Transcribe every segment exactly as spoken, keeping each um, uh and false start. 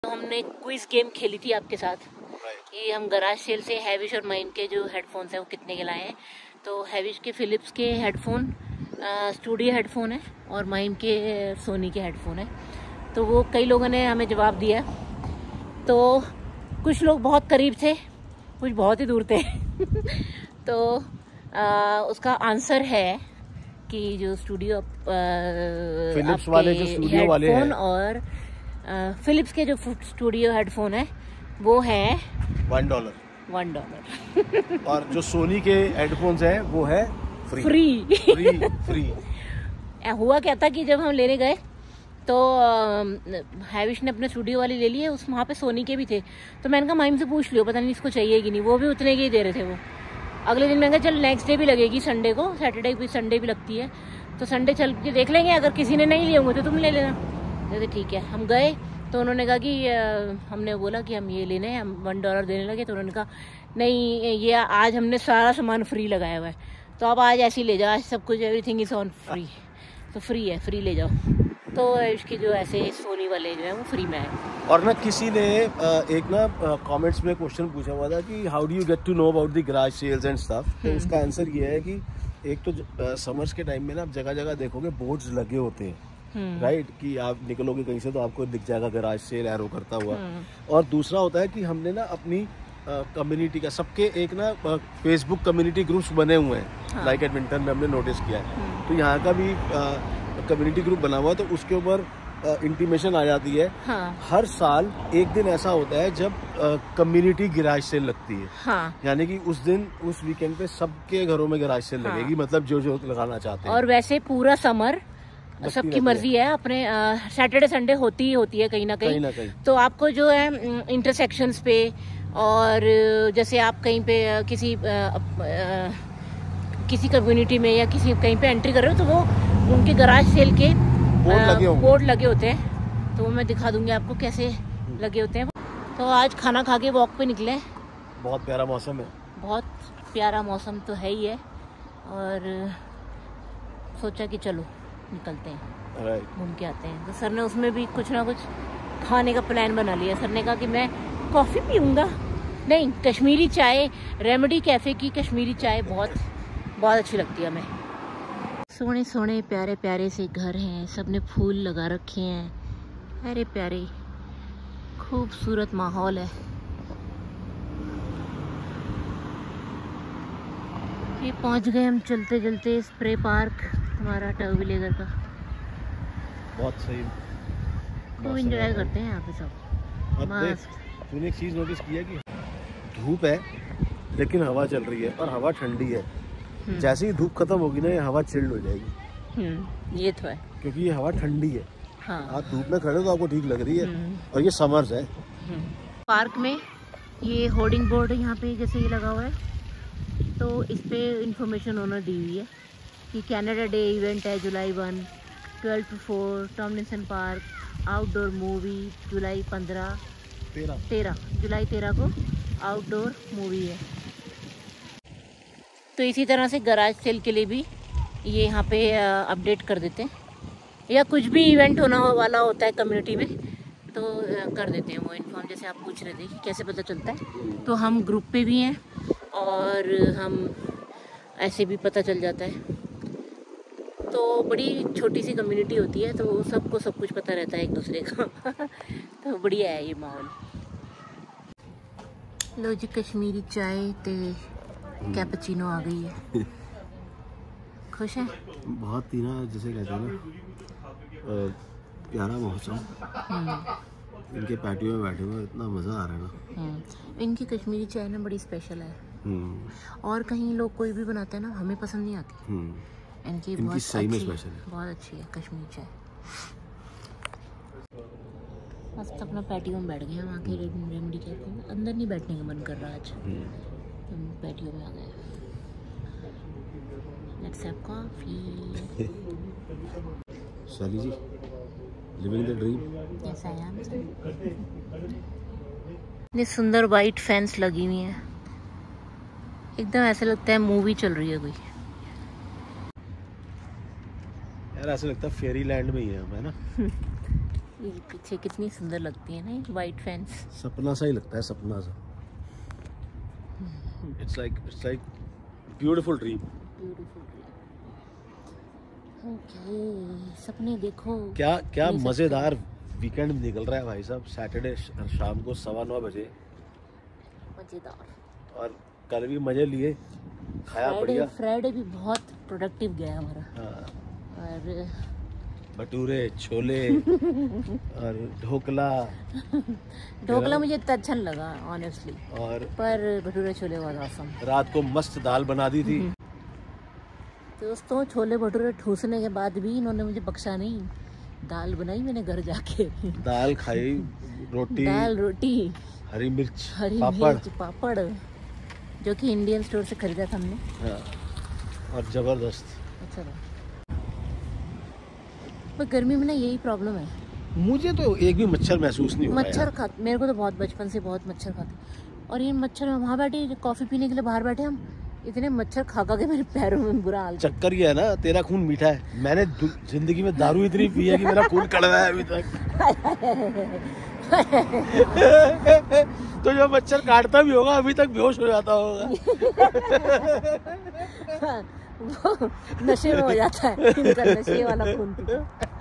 तो हमने quiz game खेली थी आपके साथ कि हम गराज सेल से हैविश और माइन के जो हेडफोन्स हैं वो कितने के लाए हैं। तो हैविश के फिलिप्स के हेडफोन स्टूडियो हेडफोन है और माइन के सोनी के हेडफोन है। तो वो कई लोगों ने हमें जवाब दिया। तो कुछ लोग बहुत करीब थे, कुछ बहुत ही दूर थे तो आ, उसका आंसर है कि जो स्टूडियो फिलिप्स वाले जो स्टूडियो वाले हैं और फिलिप्स के जो स्टूडियो हेडफोन है वो है वन डॉलर वन डॉलर और जो सोनी के हेडफोन्स हैं वो है फ्री फ्री फ्री फ्री। हुआ क्या था कि जब हम लेने गए तो हैविश ने अपने स्टूडियो वाले ले लिए, उस वहाँ पे सोनी के भी थे। तो मैंने कहा माइम से पूछ लियो, पता नहीं इसको चाहिए कि नहीं। वो भी उतने के ही दे रहे थे। वो अगले दिन मैंने कहा चल नेक्स्ट डे भी लगेगी, संडे को, सैटरडे भी संडे भी लगती है, तो संडे चल के देख लेंगे, अगर किसी ने नहीं लिए होंगे तो तुम ले लेना। जैसे ठीक है। हम गए तो उन्होंने कहा कि आ, हमने बोला कि हम ये लेने हैं, हम वन डॉलर देने लगे। तो उन्होंने कहा नहीं, ये आज हमने सारा सामान फ्री लगाया हुआ है, तो आप आज ऐसे ही ले जाओ, आज सब कुछ एवरीथिंग इज ऑन फ्री। तो फ्री है, फ्री ले जाओ। तो इसके जो ऐसे सोनी वाले जो है वो फ्री में है। और ना किसी ने एक ना कमेंट्स में क्वेश्चन पूछा हुआ था कि how do you get to know about the garage sales and stuff. तो उसका आंसर ये है कि एक तो समर्स के टाइम में ना आप जगह जगह देखोगे बोर्ड्स लगे होते हैं, राइट, कि आप निकलोगे कहीं से तो आपको दिख जाएगा गैराज सेल एरो करता हुआ। और दूसरा होता है कि हमने ना अपनी कम्युनिटी का, सबके एक ना फेसबुक कम्युनिटी ग्रुप्स बने हुए हैं, लाइक एडमिंटन में हमने नोटिस किया है। तो यहाँ का भी कम्युनिटी ग्रुप बना हुआ, तो उसके ऊपर इंटीमेशन आ जाती है। हाँ। हर साल एक दिन ऐसा होता है जब कम्युनिटी गैराज सेल लगती है। हाँ। यानी कि उस दिन, उस वीकेंड पे सबके घरों में गैराज सेल हाँ। लगेगी, मतलब जो जो लगाना चाहते हैं। और वैसे पूरा समर सबकी मर्जी है, अपने सैटरडे संडे होती ही होती है कहीं ना कहीं, कहीं ना कहीं। तो आपको जो है इंटरसेक्शंस पे, और जैसे आप कहीं पे किसी आ, आ, किसी कम्युनिटी में या किसी कहीं पे एंट्री कर रहे हो तो वो उनके गराज सेल के बोर्ड लगे, बोर्ड लगे होते हैं। तो वो मैं दिखा दूंगी आपको कैसे लगे होते हैं। तो आज खाना खा के वॉक पे निकले। बहुत प्यारा मौसम है, बहुत प्यारा मौसम तो है ही है, और सोचा कि चलो निकलते हैं, घूम के आते हैं। तो सर ने उसमें भी कुछ ना कुछ खाने का प्लान बना लिया। सर ने कहा कि मैं कॉफ़ी पीऊँगा, नहीं कश्मीरी चाय, रेमेडी कैफ़े की कश्मीरी चाय बहुत बहुत अच्छी लगती है हमें। सोने सोने प्यारे प्यारे से घर हैं, सबने फूल लगा रखे हैं, अरे प्यारे खूबसूरत माहौल है। ये पहुंच गए हम चलते चलते स्प्रे पार्क, हमारा टू व्हीलर का। बहुत सही, खूब एंजॉय करते हैं यहाँ पे सब। मस्त। तूने एक चीज नोटिस किया कि धूप है लेकिन हवा चल रही है, और हवा ठंडी है। जैसे ही धूप खत्म होगी ना, ये हवा चिल्ड हो जाएगी। ये तो है, क्योंकि ये हवा ठंडी है। हाँ। आप धूप में खड़े तो आपको ठीक लग रही है, और ये समर्स है। पार्क में ये होर्डिंग बोर्ड यहाँ पे जैसे ये लगा हुआ है, तो इस पे इंफॉर्मेशन उन्होंने दी हुई है कि कैनेडा डे इवेंट है July one, twelve to four, Tomlinson park, outdoor movie जुलाई पंद्रह तेरह तेरह जुलाई तेरह को आउटडोर मूवी है। तो इसी तरह से गराज सेल के लिए भी ये यहाँ पे अपडेट कर देते हैं, या कुछ भी इवेंट होना वाला होता है कम्युनिटी में तो कर देते हैं वो इन्फॉर्म। जैसे आप पूछ रहे थे कि कैसे पता चलता है, तो हम ग्रुप पे भी हैं और हम ऐसे भी पता चल जाता है। तो बड़ी छोटी सी कम्युनिटी होती है, तो सबको सब कुछ पता रहता है एक दूसरे का तो बढ़िया है ये माहौल। लो जी, कश्मीरी चाय ते कैपुचिनो आ गई है। खुश है? बहुत ही ना, जैसे कहते हैं ना, प्यारा मौसम। इनके पैटियो में बैठे हुए इतना मज़ा आ रहा है ना। इनकी कश्मीरी चाय ना बड़ी स्पेशल है, और कहीं लोग कोई भी बनाते हैं ना, हमें पसंद नहीं आती। इनकी, इनकी बहुत सही में स्पेशल है, बहुत अच्छी है कश्मीरी चाय। मस्त अपना पैटियो में बैठ गए हैं, वहाँ के रेमडी कैफे में। अंदर नहीं बैठने का मन कर रहा आज, हम पैटियो में आ गए। Let's have coffee. Shali ji, living the dream. Yes I am. इतनी सुंदर वाइट फैंस लगी हुई हैं, एकदम ऐसा लगता है मूवी चल रही है कोई। यार ऐसा लगता है फेरी लैंड में ही है हम, है ना। ये पीछे कितनी सुंदर लगती है ना ये वाइट फैंस। सपना सा ही लगता है, सपना सा। It's like it's like beautiful dream. Beautiful dream. Okay, सपने देखो। क्या क्या मजेदार वीकेंड निकल रहा है भाई साहब। सैटरडे शाम को सवा नौ बजे, मजेदार। और कल भी मजे लिए, खाया बढ़िया। फ्राइडे भी बहुत प्रोडक्टिव गया हमारा। हाँ। और भटूरे, छोले और ढोकला। ढोकला मुझे इतना अच्छा नहीं लगा ऑनेस्टली, और पर भटूरे छोले बहुत आसम। रात को मस्त दाल बना दी थी। दोस्तों, छोले भटूरे ठूसने के बाद भी इन्होंने मुझे बख्शा नहीं। दाल बनाई मैंने घर जाके, दाल खाई, रोटी, दाल रोटी, हरी मिर्च, हरी पापड़। मिर्च, पापड़, जो कि इंडियन स्टोर से खरीदा था हमने। हाँ, और जबरदस्त। अच्छा था। पर गर्मी में ना यही प्रॉब्लम है, मुझे तो एक भी मच्छर महसूस नहीं होता मच्छर खा मेरे को तो बहुत बचपन से बहुत मच्छर खाते। और ये मच्छर, वहाँ बैठे कॉफी पीने के लिए बाहर बैठे हम, इतने मच्छर खा खा के मेरे पैरों में बुरा हाल। चक्कर ये है ना, तेरा खून मीठा है, मैंने जिंदगी में दारू इतनी पी है कि मेरा खून कड़वा है अभी तक। तो जो मच्छर काटता भी होगा अभी तक बेहोश हो जाता होगा। वो नशे में हो जाता है, इनका नशे वाला खून पीता।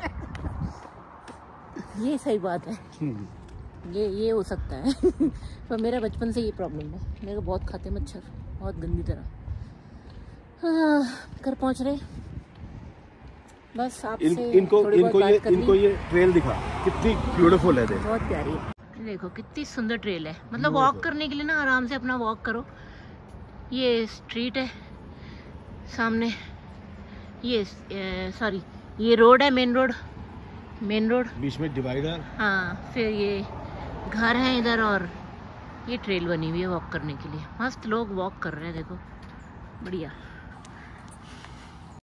ये सही बात है, ये ये हो सकता है। पर मेरा बचपन से ये प्रॉब्लम है, मेरे को बहुत खाते मच्छर, बहुत गंदी तरह। हाँ, घर पहुंच रहे बस। आपसे इन, इनको इनको ये इनको ये ट्रेल दिखा, कितनी ब्यूटीफुल है। देख, बहुत प्यारी है। देखो कितनी सुंदर ट्रेल है, मतलब वॉक करने के लिए ना, आराम से अपना वॉक करो। ये स्ट्रीट है सामने, ये सॉरी ये रोड है, मेन रोड, मेन रोड, बीच में डिवाइडर। हाँ, फिर ये घर है इधर, और ये ट्रेल बनी हुई है वॉक करने के लिए। मस्त लोग वॉक कर रहे हैं, देखो बढ़िया।